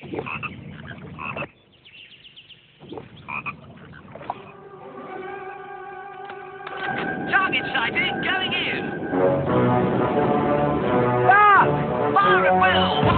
Target sighted, going in. Ah! Fire at will!